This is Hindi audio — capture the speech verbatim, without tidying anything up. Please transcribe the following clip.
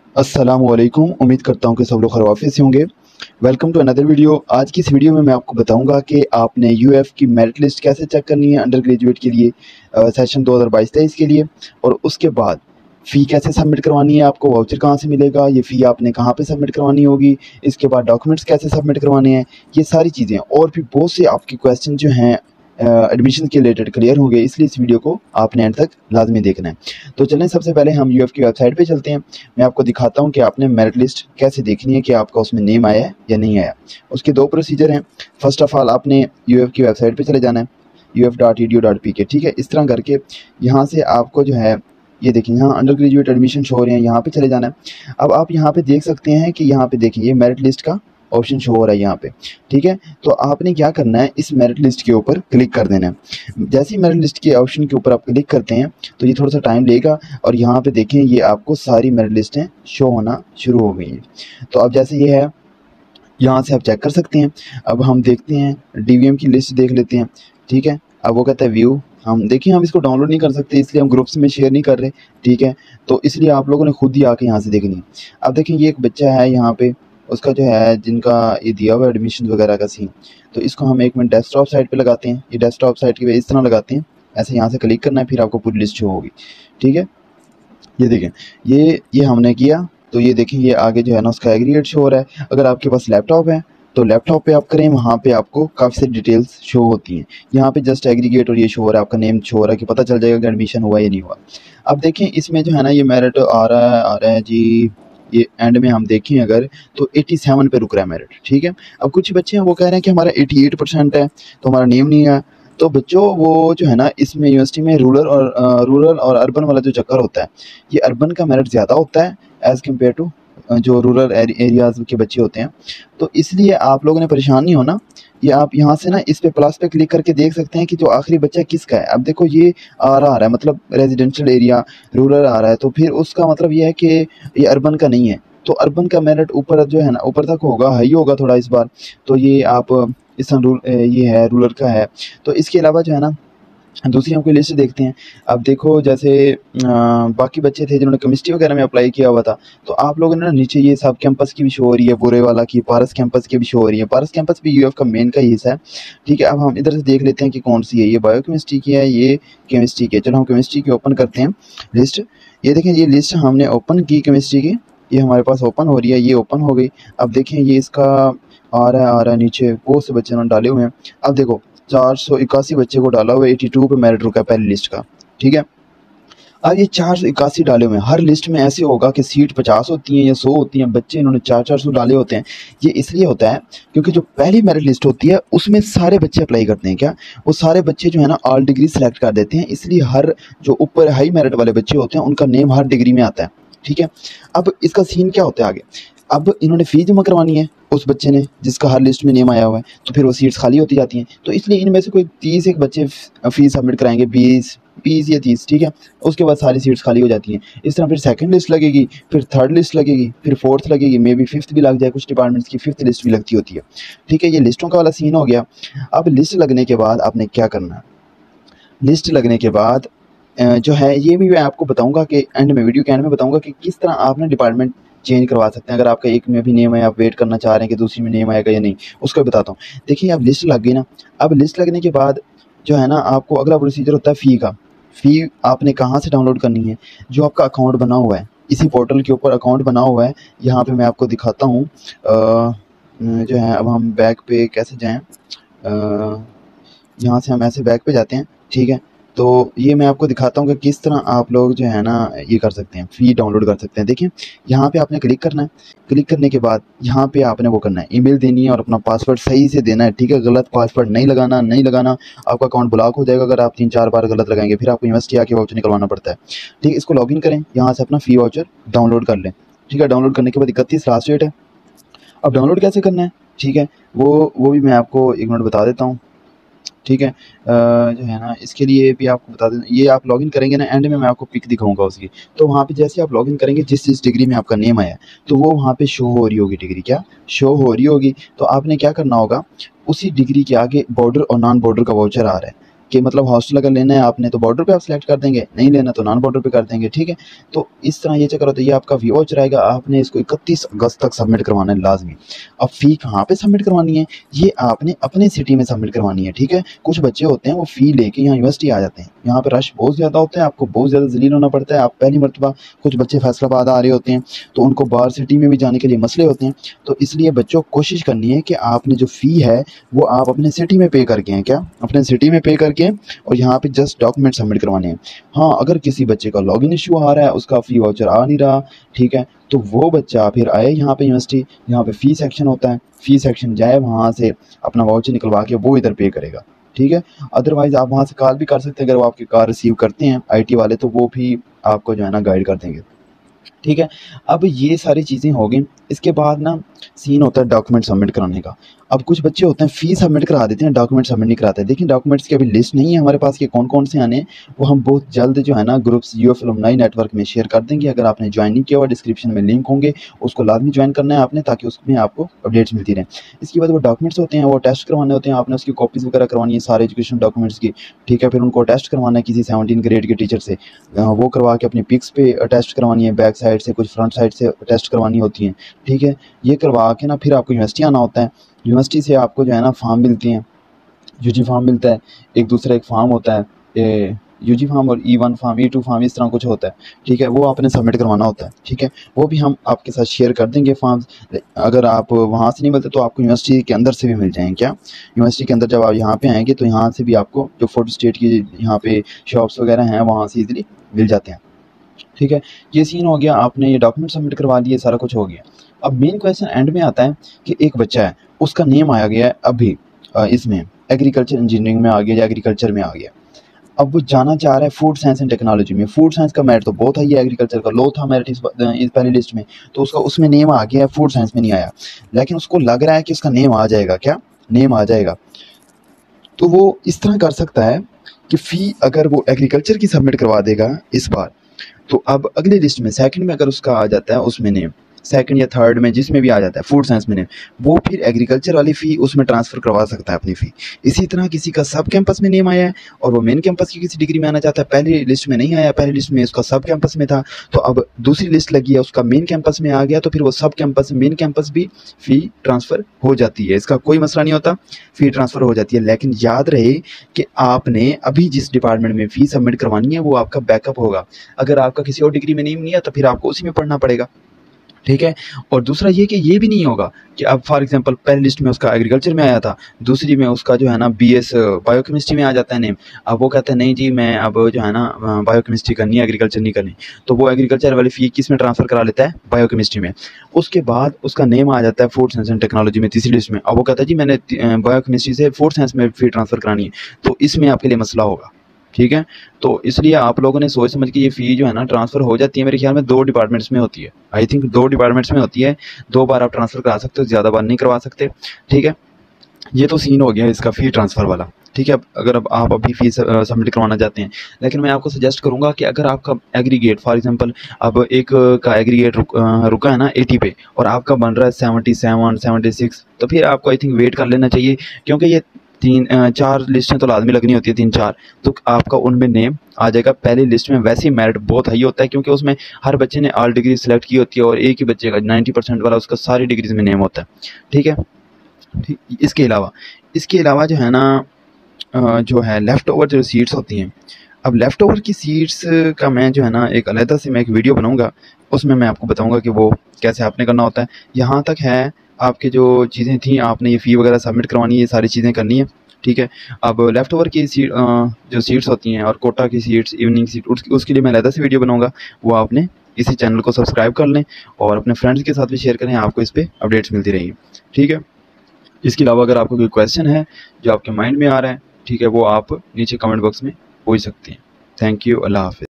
अस्सलामुअलैकुम। उम्मीद करता हूँ कि सब लोग खैरियत से होंगे। Welcome to another video. आज की इस वीडियो में मैं आपको बताऊंगा कि आपने यूएफ की मेरिट लिस्ट कैसे चेक करनी है अंडर ग्रेजुएट के लिए, सेशन दो हज़ार बाईस तेईस के लिए, और उसके बाद फ़ी कैसे सबमिट करवानी है, आपको वाउचर कहाँ से मिलेगा, ये फ़ी आपने कहाँ पे सबमिट करवानी होगी, इसके बाद डॉक्यूमेंट्स कैसे सबमिट करवाने हैं, ये सारी चीज़ें और भी बहुत से आपके क्वेश्चन जो हैं एडमिशन के रिलेटेड क्लियर होंगे। इसलिए इस वीडियो को आपने एंड तक लाजमी देखना है। तो चलें सबसे पहले हम यूएफ की वेबसाइट पे चलते हैं। मैं आपको दिखाता हूँ कि आपने मेरिट लिस्ट कैसे देखनी है कि आपका उसमें नेम आया है या नहीं आया। उसके दो प्रोसीजर हैं। फर्स्ट ऑफ ऑल आपने यूएफ की वेबसाइट पे चले जाना है, U F dot E D U dot P K. ठीक है, इस तरह करके यहाँ से आपको जो है ये देखिए यहाँ अंडर ग्रेजुएट एडमिशन शो हो रहे हैं, यहाँ पे चले जाना है। अब आप यहाँ पे देख सकते हैं कि यहाँ पे देखिए ये मेरिट लिस्ट का ऑप्शन शो हो रहा है यहाँ पे। ठीक है, तो आपने क्या करना है, इस मेरिट लिस्ट के ऊपर क्लिक कर देना है। जैसे ही मेरिट लिस्ट के ऑप्शन के ऊपर आप क्लिक करते हैं तो ये थोड़ा सा टाइम लेगा और यहाँ पे देखें ये आपको सारी मेरिट लिस्टें शो होना शुरू हो गई हैं। तो अब जैसे ये है यहाँ से आप चेक कर सकते हैं। अब हम देखते हैं डीवीएम की लिस्ट देख लेते हैं। ठीक है, अब वो कहता है व्यू। हम देखिए हम इसको डाउनलोड नहीं कर सकते, इसलिए हम ग्रुप्स में शेयर नहीं कर रहे। ठीक है, तो इसलिए आप लोगों ने खुद ही आके यहाँ से देखनी है। अब देखिए ये एक बच्चा है यहाँ पे, उसका जो है जिनका ये दिया हुआ एडमिशन वगैरह का सीन, तो इसको हम एक मिनट डेस्कटॉप साइट पे लगाते हैं। ये डेस्कटॉप साइट की इस तरह लगाते हैं, ऐसे यहाँ से क्लिक करना है, फिर आपको पूरी लिस्ट शो होगी। ठीक है, ये देखें ये ये हमने किया तो ये देखें ये आगे जो है ना उसका एग्रीगेट शो हो रहा है। अगर आपके पास लैपटॉप है तो लैपटॉप पे आप करें, वहाँ पे आपको काफ़ी सारी डिटेल्स शो होती हैं। यहाँ पे जस्ट एग्रीगेट और ये शो हो रहा है, आपका नेम शो हो रहा है कि पता चल जाएगा कि एडमिशन हुआ या नहीं हुआ। अब देखें इसमें जो है ना ये मेरिट आ रहा है आ रहा है जी, ये एंड में हम देखें अगर तो सत्तासी पे रुक रहा है मेरिट। ठीक है, अब कुछ बच्चे हैं वो कह रहे हैं कि हमारा अठासी परसेंट है तो हमारा नेम नहीं है। तो बच्चों वो जो है ना इसमें यूनिवर्सिटी में रूरल और रूरल और अर्बन वाला जो चक्कर होता है, ये अर्बन का मेरिट ज़्यादा होता है एज़ कम्पेयर टू जो रूरल एरियाज़ के बच्चे होते हैं। तो इसलिए आप लोगों ने परेशान नहीं होना। ये आप यहाँ से ना इस पे प्लस पे क्लिक करके देख सकते हैं कि जो आखिरी बच्चा किसका है। अब देखो ये आ रहा आ रहा है मतलब रेजिडेंशियल एरिया रूरल आ रहा है, तो फिर उसका मतलब ये है कि ये अर्बन का नहीं है। तो अर्बन का मेरिट ऊपर जो है ना ऊपर तक होगा, हाई होगा थोड़ा इस बार। तो ये आप इस ये है रूरल का है। तो इसके अलावा जो है ना दूसरी हम कोई लिस्ट देखते हैं। अब देखो जैसे आ, बाकी बच्चे थे जिन्होंने केमिस्ट्री वगैरह में अप्लाई किया हुआ था, तो आप लोगों ने ना नीचे ये सब कैंपस की भी शो हो रही है, बुरे वाला की पारस कैंपस की भी शो हो रही है। पारस कैंपस भी यूएफ का मेन का ही हिस्सा है। ठीक है, अब हम इधर से देख लेते हैं कि कौन सी है। ये बायो केमिस्ट्री की है, ये केमिस्ट्री की है। चलो हम केमिस्ट्री की ओपन करते हैं लिस्ट। ये देखें ये लिस्ट हमने ओपन की केमिस्ट्री की, ये हमारे पास ओपन हो रही है, ये ओपन हो गई। अब देखें ये इसका आ रहा है आ रहा है नीचे बहुत से बच्चे उन्होंने डाले हुए हैं। अब देखो चार सौ इक्यासी बच्चे को डाला हुआ है, बयासी पे मेरिट रुका है पहली लिस्ट का। ठीक है, अब ये चार सौ इक्यासी डाले हुए हैं। हर लिस्ट में ऐसे होगा कि सीट पचास होती हैं या सौ होती हैं, बच्चे इन्होंने चार चार सौ डाले होते हैं। ये इसलिए होता है क्योंकि जो पहली मेरिट लिस्ट होती है उसमें सारे बच्चे अप्लाई करते हैं। क्या वो सारे बच्चे जो है ना ऑल डिग्री सेलेक्ट कर देते हैं, इसलिए हर जो ऊपर हाई मेरिट वाले बच्चे होते हैं उनका नेम हर डिग्री में आता है। ठीक है, अब इसका सीन क्या होता है आगे। अब इन्होंने फ़ी जमा करवानी है उस बच्चे ने जिसका हर लिस्ट में नेम आया हुआ है, तो फिर वो सीट्स खाली होती जाती हैं। तो इसलिए इनमें से कोई तीस एक बच्चे फ़ीस सबमिट कराएंगे, बीस बीस या तीस। ठीक है, उसके बाद सारी सीट्स खाली हो जाती हैं। इस तरह फिर सेकंड लिस्ट लगेगी, फिर थर्ड लिस्ट लगेगी, फिर फोर्थ लगेगी, मे बी फिफ्थ भी लग जाए, कुछ डिपार्टमेंट्स की फिफ्थ लिस्ट भी लगती होती है। ठीक है, ये लिस्टों का वाला सीन हो गया। अब लिस्ट लगने के बाद आपने क्या करना है, लिस्ट लगने के बाद जो है ये भी मैं आपको बताऊँगा कि एंड में वीडियो के एंड में बताऊँगा कि किस तरह आपने डिपार्टमेंट चेंज करवा सकते हैं। अगर आपका एक में भी नेम है, आप वेट करना चाह रहे हैं कि दूसरी में नेम आएगा या नहीं, उसका बताता हूँ। देखिए अब लिस्ट लग गई ना। अब लिस्ट लगने के बाद जो है ना आपको अगला प्रोसीजर होता है फ़ी का। फ़ी आपने कहाँ से डाउनलोड करनी है, जो आपका अकाउंट बना हुआ है इसी पोर्टल के ऊपर अकाउंट बना हुआ है। यहाँ पे मैं आपको दिखाता हूँ जो है। अब हम बैक पे कैसे जाएँ, यहाँ से हम ऐसे बैक पे जाते हैं। ठीक है, तो ये मैं आपको दिखाता हूँ कि किस तरह आप लोग जो है ना ये कर सकते हैं, फ़ी डाउनलोड कर सकते हैं। देखिए यहाँ पे आपने क्लिक करना है। क्लिक करने के बाद यहाँ पे आपने वो करना है, ईमेल देनी है और अपना पासवर्ड सही से देना है। ठीक है, गलत पासवर्ड नहीं लगाना नहीं लगाना आपका अकाउंट ब्लॉक हो जाएगा अगर आप तीन चार बार गलत लगाएंगे, फिर आपको यूनिवर्सिटी आके वाउचर निकलवाना पड़ता है। ठीक है, इसको लॉगिन करें, यहाँ से अपना फ़ी वाउचर डाउनलोड कर लें। ठीक है, डाउनलोड करने के बाद इकतीस लास्ट डेट है। अब डाउनलोड कैसे करना है, ठीक है, वो वो भी मैं आपको एक मिनट बता देता हूँ। ठीक है, जो है ना इसके लिए भी आपको बता दें, ये आप लॉगिन करेंगे ना एंड में मैं आपको पिक दिखाऊंगा उसकी। तो वहाँ पे जैसे आप लॉगिन करेंगे जिस जिस डिग्री में आपका नेम आया तो वो वहाँ पे शो हो रही होगी, डिग्री क्या शो हो रही होगी। तो आपने क्या करना होगा, उसी डिग्री के आगे बॉर्डर और नॉन बॉर्डर का वाउचर आ रहा है, कि मतलब हॉस्टल अगर लेना है आपने तो बॉर्डर पे आप सिलेक्ट कर देंगे, नहीं लेना तो नॉन बॉर्डर पे कर देंगे, ठीक है। तो इस तरह ये चक्कर होता है। ये आपका वी वाउचर आएगा, आपने इसको इकतीस अगस्त तक सबमिट करवाना है लाजमी। अब फ़ी कहाँ पे सबमिट करवानी है, ये आपने अपने सिटी में सबमिट करवानी है, ठीक है। कुछ बच्चे होते हैं वो फ़ी लेके यहाँ यूनिवर्सिटी आ जाते हैं, यहाँ पे रश बहुत ज़्यादा होता है, आपको बहुत ज़्यादा जलील होना पड़ता है। आप पहली मरतबा, कुछ बच्चे फैसलाबाद आ रहे होते हैं तो उनको बाहर सिटी में भी जाने के लिए मसले होते हैं। तो इसलिए बच्चों को कोशिश करनी है कि आपने जो फ़ी है वो आप अपने सिटी में पे करके हैं, क्या अपने सिटी में पे करके और यहाँ पे जस्ट डॉक्यूमेंट सबमिट करवाने हैं। हाँ, अगर किसी बच्चे का लॉगिन इशू आ रहा है, उसका फ़ी वाउचर आ नहीं रहा, ठीक है, तो वो बच्चा फिर आए यहाँ पे यूनिवर्सिटी, यहाँ पे फ़ी सेक्शन होता है, फ़ी सेक्शन जाए, वहाँ से अपना वाउचर निकलवा के वो इधर पे करेगा, ठीक है। अदरवाइज़ आप वहाँ से कॉल भी कर सकते हैं, अगर वो आपकी कॉल रिसीव करते हैं आईटी वाले तो वो भी आपको जो है ना गाइड कर देंगे, ठीक है। अब ये सारी चीज़ें हो गई। इसके बाद ना सीन होता है डॉक्यूमेंट सबमिट कराने का। अब कुछ बच्चे होते हैं फ़ी सबमिट करा देते हैं, डॉक्यूमेंट सबमिट नहीं कराते। देखिए डॉक्यूमेंट्स की अभी लिस्ट नहीं है हमारे पास कि कौन कौन से आने हैं, वो हम बहुत जल्द जो है ना ग्रुप्स यूएफ अलुमनाई नेटवर्क में शेयर कर देंगे। अगर आपने ज्वाइन नहीं किया हुआ, डिस्क्रिप्शन में लिंक होंगे, उसको लाजमी ज्वाइन करना है आपने, ताकि उसमें आपको अपडेट्स मिलती रहें। इसके बाद वो डॉक्यूमेंट्स होते हैं, वो टेस्ट करवाने होते हैं, आपने उसकी कॉपीज़ वगैरह करवानी है सारे एजुकेशन डॉक्यूमेंट्स की, ठीक है। फिर उनको टेस्ट करवाना है किसी सेवनटीन ग्रेड के टीचर से, वो करवा के अपनी पिक्स पे टेस्ट करवानी है, बैक साइड से, कुछ फ्रंट साइड से टेस्ट करवानी होती हैं, ठीक है। ये करवा के ना फिर आपको यूनिवर्सिटी आना होता है। यूनिवर्सिटी से आपको जो है ना फार्म मिलती हैं, यूजी फार्म मिलता है, एक दूसरा एक फार्म होता है, यूजी फार्म और E one form, E two form, इस तरह कुछ होता है, ठीक है। वो आपने सबमिट करवाना होता है, ठीक है। वो भी हम आपके साथ शेयर कर देंगे फार्म्स। अगर आप वहाँ से नहीं मिलते तो आपको यूनिवर्सिटी के अंदर से भी मिल जाएंगे। क्या यूनिवर्सिटी के अंदर जब आप यहाँ पे आएंगे तो यहाँ से भी आपको जो फोर्टी स्टेट की यहाँ पे शॉप्स वगैरह हैं वहाँ से ईजिली मिल जाते हैं, ठीक है। ये सीन हो गया, आपने ये डॉक्यूमेंट सबमिट करवा लिए, सारा कुछ हो गया। अब मेन क्वेश्चन एंड में आता है कि एक बच्चा है, उसका नेम आया गया है अभी इसमें एग्रीकल्चर इंजीनियरिंग में आ गया या एग्रीकल्चर में आ गया। अब वो जाना चाह रहा है फूड साइंस एंड टेक्नोलॉजी में। फूड साइंस का मेरिट तो बहुत हाई है, एग्रीकल्चर का लो था मेरिट इस, इस पहली लिस्ट में, तो उसका उसमें नेम आ गया है, फूड साइंस में नहीं आया। लेकिन उसको लग रहा है कि उसका नेम आ जाएगा, क्या नेम आ जाएगा। तो वो इस तरह कर सकता है कि फ़ी अगर वो एग्रीकल्चर की सबमिट करवा देगा इस बार, तो अब अगली लिस्ट में सेकंड में अगर उसका आ जाता है उसमें नेम, सेकंड या थर्ड में जिसमें भी आ जाता है फूड साइंस में नेम, वो फिर एग्रीकल्चर वाली फ़ी उसमें ट्रांसफ़र करवा सकता है अपनी फ़ी। इसी तरह किसी का सब कैंपस में नेम आया है और वो मेन कैंपस की किसी डिग्री में आना चाहता है, पहली लिस्ट में नहीं आया, पहली लिस्ट में उसका सब कैंपस में था, तो अब दूसरी लिस्ट लगी है उसका मेन कैंपस में आ गया, तो फिर वो सब कैंपस मेन कैंपस भी फ़ी ट्रांसफ़र हो जाती है, इसका कोई मसला नहीं होता, फ़ी ट्रांसफ़र हो जाती है। लेकिन याद रहे कि आपने अभी जिस डिपार्टमेंट में फ़ी सबमिट करवानी है वो आपका बैकअप होगा। अगर आपका किसी और डिग्री में नेम नहीं है तो फिर आपको उसी में पढ़ना पड़ेगा, ठीक है। और दूसरा ये कि ये भी नहीं होगा कि अब फॉर एग्जांपल पहली लिस्ट में उसका एग्रीकल्चर में आया था, दूसरी में उसका जो है ना बीएस बायोकेमिस्ट्री में आ जाता है नेम। अब वो कहते हैं नहीं जी मैं अब जो है ना बायोकेमिस्ट्री करनी है, एग्रीकल्चर नहीं करनी, तो वो एग्रीकल्चर वाली फ़ी किस में ट्रांसफ़र करा लेता है, बायोकेमिस्ट्री में। उसके बाद उसका नेम आ जाता है फूड साइंस एंड टेक्नोलॉजी में तीसरी लिस्ट में, अब वो कहता है जी मैंने बायोकेमिस्ट्री से फूड साइंस में फ़ी ट्रांसफ़र करानी है, तो इसमें आपके लिए मसला होगा, ठीक है। तो इसलिए आप लोगों ने सोच समझ के ये फ़ी जो है ना ट्रांसफ़र हो जाती है, मेरे ख्याल में दो डिपार्टमेंट्स में होती है, आई थिंक दो डिपार्टमेंट्स में होती है, दो बार आप ट्रांसफ़र करा सकते हो, ज़्यादा बार नहीं करवा सकते, ठीक है। ये तो सीन हो गया इसका फ़ी ट्रांसफ़र वाला, ठीक है। अगर अब आप अभी फ़ी सबमिट करवाना चाहते हैं, लेकिन मैं आपको सजेस्ट करूंगा कि अगर आपका एग्रीगेट फॉर एग्जांपल अब एक का एग्रीगेट रुक, रुका है ना एटी पे और आपका बन रहा है सेवेंटी सेवन सेवेंटी सिक्स, तो फिर आपको आई थिंक वेट कर लेना चाहिए, क्योंकि ये तीन चार लिस्टें तो लाजमी लगनी होती है, तीन चार, तो आपका उनमें नेम आ जाएगा। पहली लिस्ट में वैसे ही मेरिट बहुत हाई होता है क्योंकि उसमें हर बच्चे ने ऑल डिग्री सेलेक्ट की होती है और एक ही बच्चे का नाइन्टी परसेंट वाला उसका सारी डिग्रीज में नेम होता है, ठीक है। ठीक, इसके अलावा इसके अलावा जो है ना जो है लेफ़्ट ओवर जो सीट्स होती हैं, अब लेफ़्ट ओवर की सीट्स का मैं जो है ना एक अलहदा से मैं एक वीडियो बनाऊंगा, उसमें मैं आपको बताऊंगा कि वो कैसे आपने करना होता है। यहाँ तक है आपके जो चीज़ें थी, आपने ये फ़ी वगैरह सबमिट करवानी है, ये सारी चीज़ें करनी है, ठीक है। अब लेफ़्ट ओवर की सीट जो सीट्स होती हैं और कोटा की सीट्स, इवनिंग सीट, उसके लिए मैं अलहदा से वीडियो बनाऊंगा, वो आपने इसी चैनल को सब्सक्राइब कर लें और अपने फ्रेंड्स के साथ भी शेयर करें, आपको इस पर अपडेट्स मिलती रहेंगी, ठीक है। इसके अलावा अगर आपको कोई क्वेश्चन है जो आपके माइंड में आ रहा है, ठीक है, वो आप नीचे कमेंट बॉक्स में पूछ सकते हैं। थैंक यू, अल्लाह हाफ़िज़।